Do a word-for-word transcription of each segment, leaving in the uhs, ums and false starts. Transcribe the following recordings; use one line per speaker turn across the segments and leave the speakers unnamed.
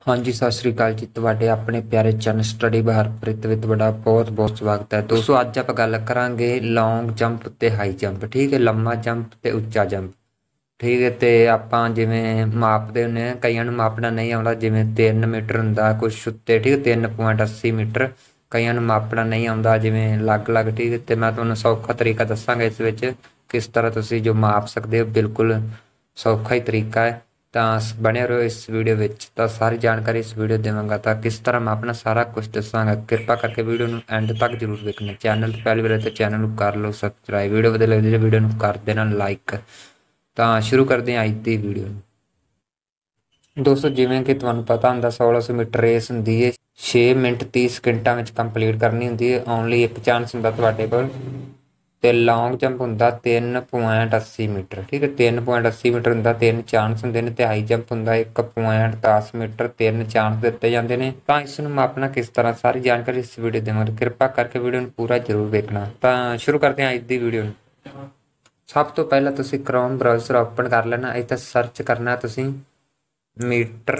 हाँ जी, सत श्री अकाल जी। ਤੁਹਾਡੇ ਆਪਣੇ ਪਿਆਰੇ ਚੈਨਲ ਸਟੱਡੀ ਬਹਾਰਪ੍ਰੀਤ ਵਿੱਚ ਤੁਹਾਡਾ ਬਹੁਤ ਬਹੁਤ ਸਵਾਗਤ ਹੈ ਦੋਸਤੋ। ਅੱਜ ਆਪਾਂ ਗੱਲ ਕਰਾਂਗੇ ਲੌਂਗ ਜੰਪ ਤੇ ਹਾਈ ਜੰਪ। ਠੀਕ ਹੈ, ਲੰਮਾ ਜੰਪ ਤੇ ਉੱਚਾ ਜੰਪ। ਠੀਕ ਹੈ, ਤੇ ਆਪਾਂ ਜਿਵੇਂ ਮਾਪਦੇ ਹੁੰਦੇ ਹਾਂ, ਕਈਆਂ ਨੂੰ ਮਾਪਣਾ ਨਹੀਂ ਆਉਂਦਾ, ਜਿਵੇਂ ਤਿੰਨ ਮੀਟਰ ਹੁੰਦਾ ਕੁਛ ਉੱਤੇ। ਠੀਕ ਹੈ, ਤਿੰਨ ਪੁਆਇੰਟ ਅੱਸੀ ਮੀਟਰ ਕਈਆਂ ਨੂੰ ਮਾਪਣਾ ਨਹੀਂ ਆਉਂਦਾ, ਜਿਵੇਂ ਅਲੱਗ ਅਲੱਗ। ਠੀਕ ਹੈ, ਤੇ ਮੈਂ ਤੁਹਾਨੂੰ ਸੌਖਾ ਤਰੀਕਾ ਦੱਸਾਂਗਾ ਇਸ ਵਿੱਚ ਕਿਸ ਤਰ੍ਹਾਂ ਤੁਸੀਂ ਜੋ ਮਾਪ ਸਕਦੇ ਹੋ। ਬਿਲਕੁਲ ਸੌਖਾ ਹੀ ਤਰੀਕਾ ਹੈ, ਤਾਂ ਬਣੇ ਰਹੋ ਇਸ ਵੀਡੀਓ ਵਿੱਚ। ਤਾਂ ਸਾਰੀ ਜਾਣਕਾਰੀ ਇਸ ਵੀਡੀਓ ਦੇਵਾਂਗਾ, ਤਾਂ ਕਿਸ ਤਰ੍ਹਾਂ ਮੈਂ ਆਪਣਾ ਸਾਰਾ ਕੁਝ ਦੱਸਾਂਗਾ। ਕਿਰਪਾ ਕਰਕੇ ਵੀਡੀਓ ਨੂੰ ਐਂਡ ਤੱਕ ਜ਼ਰੂਰ ਵੇਖਣਾ। ਚੈਨਲ ਤੇ ਪਹਿਲੀ ਵਾਰ ਤਾਂ ਚੈਨਲ ਨੂੰ ਕਰ ਲਓ ਸਬਸਕ੍ਰਾਈਬ, ਵੀਡੀਓ ਵਧੀਆ ਲੱਗਦੀ ਹੈ ਵੀਡੀਓ ਨੂੰ ਕਰ ਦੇਣਾ ਲਾਈਕ। ਤਾਂ ਸ਼ੁਰੂ ਕਰਦੇ ਹਾਂ ਅੱਜ ਦੀ ਵੀਡੀਓ ਨੂੰ। ਦੋਸਤੋ, ਜਿਵੇਂ ਕਿ ਤੁਹਾਨੂੰ ਪਤਾ ਹੁੰਦਾ ਸੋਲਾਂ ਸੌ ਮੀਟਰ ਰੇਸ ਹੁੰਦੀ ਹੈ, ਛੇ ਮਿੰਟ ਤੀਹ ਸਕਿੰਟਾਂ ਵਿੱਚ ਕੰਪਲੀਟ ਕਰਨੀ ਹੁੰਦੀ ਹੈ। ਓਨਲੀ ਇੱਕ ਚਾਂਸ ਹੁੰਦਾ ਤੁਹਾਡੇ ਕੋਲ। ਤੇ ਲੌਂਗ ਜੰਪ ਹੁੰਦਾ ਤਿੰਨ ਪੁਆਇੰਟ ਅੱਸੀ ਮੀਟਰ। ਠੀਕ ਹੈ, ਤਿੰਨ ਪੁਆਇੰਟ ਅੱਸੀ ਮੀਟਰ ਹੁੰਦਾ, ਤਿੰਨ ਚਾਂਸ ਹੁੰਦੇ ਨੇ। ਤੇ ਹਾਈ ਜੰਪ ਹੁੰਦਾ ਇੱਕ ਪੁਆਇੰਟ ਦਸ ਮੀਟਰ, ਤਿੰਨ ਚਾਂਸ ਦਿੱਤੇ ਜਾਂਦੇ ਨੇ। ਤਾਂ ਇਸ ਨੂੰ ਮਾਪਣਾ ਕਿਸ ਤਰ੍ਹਾਂ, ਸਾਰੀ ਜਾਣਕਾਰੀ ਇਸ ਵੀਡੀਓ ਦੇਵਾਂਗੇ। ਕਿਰਪਾ ਕਰਕੇ ਵੀਡੀਓ ਨੂੰ ਪੂਰਾ ਜ਼ਰੂਰ ਵੇਖਣਾ। ਤਾਂ ਸ਼ੁਰੂ ਕਰਦੇ ਹਾਂ ਅੱਜ ਦੀ ਵੀਡੀਓ ਨੂੰ। ਸਭ ਤੋਂ ਪਹਿਲਾਂ ਤੁਸੀਂ ਕ੍ਰੋਮ ਬਰਾਊਜ਼ਰ ਓਪਨ ਕਰ ਲੈਣਾ। ਇੱਥੇ ਸਰਚ ਕਰਨਾ ਤੁਸੀਂ ਮੀਟਰ।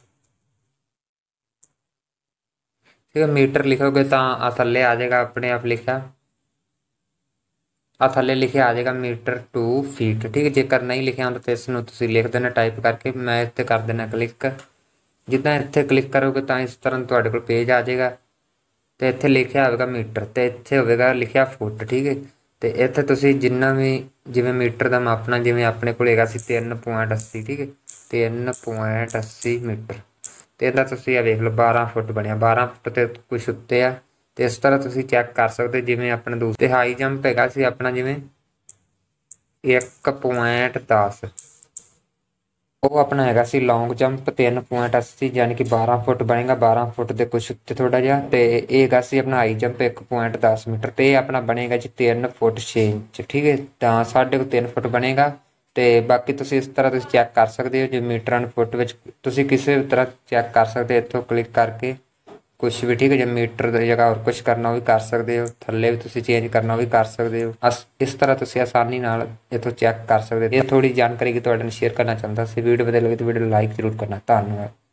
ਠੀਕ ਹੈ, ਮੀਟਰ ਲਿਖੋਗੇ ਤਾਂ ਆ ਥੱਲੇ ਆ ਜਾਏਗਾ ਆਪਣੇ ਆਪ ਲਿਖਿਆ। ਆ ਥੱਲੇ ਲਿਖਿਆ ਆ ਜਾਏਗਾ ਮੀਟਰ ਟੂ ਫੀਟ। ਠੀਕ ਹੈ, ਜੇਕਰ ਨਹੀਂ ਲਿਖਿਆ ਹੁੰਦਾ ਤਾਂ ਇਸ ਨੂੰ ਤੁਸੀਂ ਲਿਖ ਦੇਣਾ ਟਾਈਪ ਕਰਕੇ। ਮੈਂ ਇੱਥੇ ਕਰ ਦੇਣਾ ਕਲਿੱਕ। ਜਿੱਦਾਂ ਇੱਥੇ ਕਲਿੱਕ ਕਰੋਗੇ ਤਾਂ ਇਸ ਤਰ੍ਹਾਂ ਤੁਹਾਡੇ ਕੋਲ ਪੇਜ ਆ ਜਾਏਗਾ, ਤੇ ਇੱਥੇ ਲਿਖਿਆ ਹੋਵੇਗਾ ਮੀਟਰ, ਤੇ ਇੱਥੇ ਹੋਵੇਗਾ ਲਿਖਿਆ ਫੁੱਟ। ਠੀਕ ਹੈ, ਤੇ ਇੱਥੇ ਤੁਸੀਂ ਜਿੰਨਾ ਵੀ ਜਿਵੇਂ ਮੀਟਰ ਦਾ ਮਾਪਣਾ, ਜਿਵੇਂ ਆਪਣੇ ਕੋਲ ਹੈਗਾ ਸੀ ਤਿੰਨ ਪੁਆਇੰਟ ਅੱਸੀ। ਠੀਕ ਹੈ, ਤਿੰਨ ਪੁਆਇੰਟ ਅੱਸੀ ਮੀਟਰ, ਤੇ ਇਹਦਾ ਤੁਸੀਂ ਆ ਵੇਖ ਲਓ ਬਾਰਾਂ ਫੁੱਟ ਬਣਿਆ। ਬਾਰਾਂ ਫੁੱਟ ਤੇ ਕੁਛ ਉੱਤੇ ਆ। ਤੇ ਇਸ ਤਰ੍ਹਾਂ ਤੁਸੀਂ ਚੈੱਕ ਕਰ ਸਕਦੇ ਜਿਵੇਂ ਆਪਣੇ ਦੂਸਰੇ ਹਾਈ ਜੰਪ ਹੈਗਾ ਸੀ ਆਪਣਾ, ਜਿਵੇਂ ਇੱਕ ਪੁਆਇੰਟ ਦਸ। ਉਹ ਆਪਣਾ ਹੈਗਾ ਸੀ ਲੌਂਗ ਜੰਪ ਤਿੰਨ ਪੁਆਇੰਟ ਅੱਸੀ, ਯਾਨੀ ਕਿ ਬਾਰਾਂ ਫੁੱਟ ਬਣੇਗਾ। ਬਾਰਾਂ ਫੁੱਟ ਦੇ ਕੁਛ ਉੱਤੇ ਥੋੜਾ ਜਿਹਾ। ਤੇ ਇਹ ਹੈਗਾ ਸੀ ਆਪਣਾ ਹਾਈ ਜੰਪ ਇੱਕ ਪੁਆਇੰਟ ਦਸ ਮੀਟਰ, ਤੇ ਇਹ ਆਪਣਾ ਬਣੇਗਾ ਜੀ ਤਿੰਨ ਫੁੱਟ ਛੇ ਇੰਚ। ਠੀਕ ਹੈ, ਤਾਂ ਸਾਡੇ ਕੋਲ ਤਿੰਨ ਫੁੱਟ ਬਣੇਗਾ। ਤੇ ਬਾਕੀ ਤੁਸੀਂ ਇਸ ਤਰ੍ਹਾਂ ਤੁਸੀਂ ਚੈੱਕ ਕਰ ਸਕਦੇ ਹੋ, ਜੇ ਮੀਟਰਾਂ ਨੂੰ ਫੁੱਟ ਵਿੱਚ ਤੁਸੀਂ ਕਿਸੇ ਵੀ ਤਰ੍ਹਾਂ ਚੈੱਕ ਕਰ ਸਕਦੇ ਹੋ ਇੱਥੋਂ ਕਲਿੱਕ ਕਰਕੇ ਕੁਛ ਵੀ। ਠੀਕ ਹੈ, ਜੇ ਮੀਟਰ ਦੀ ਜਗ੍ਹਾ ਹੋਰ ਕੁਛ ਕਰਨਾ ਉਹ ਵੀ ਕਰ ਸਕਦੇ ਹੋ, ਥੱਲੇ ਵੀ ਤੁਸੀਂ ਚੇਂਜ ਕਰਨਾ ਉਹ ਵੀ ਕਰ ਸਕਦੇ ਹੋ। ਅਸ ਇਸ ਤਰ੍ਹਾਂ ਤੁਸੀਂ ਆਸਾਨੀ ਨਾਲ ਇੱਥੋਂ ਚੈੱਕ ਕਰ ਸਕਦੇ ਹੋ। ਇਹ ਥੋੜੀ ਜਾਣਕਾਰੀ ਕਿ ਤੁਹਾਡੇ ਨਾਲ ਸ਼ੇਅਰ ਕਰਨਾ ਚਾਹੁੰਦਾ ਸੀ। ਵੀਡੀਓ ਵਧੀਆ ਲੱਗੀ ਤਾਂ ਵੀਡੀਓ ਨੂੰ ਲਾਈਕ ਜ਼ਰੂਰ ਕਰਨਾ। ਧੰਨਵਾਦ।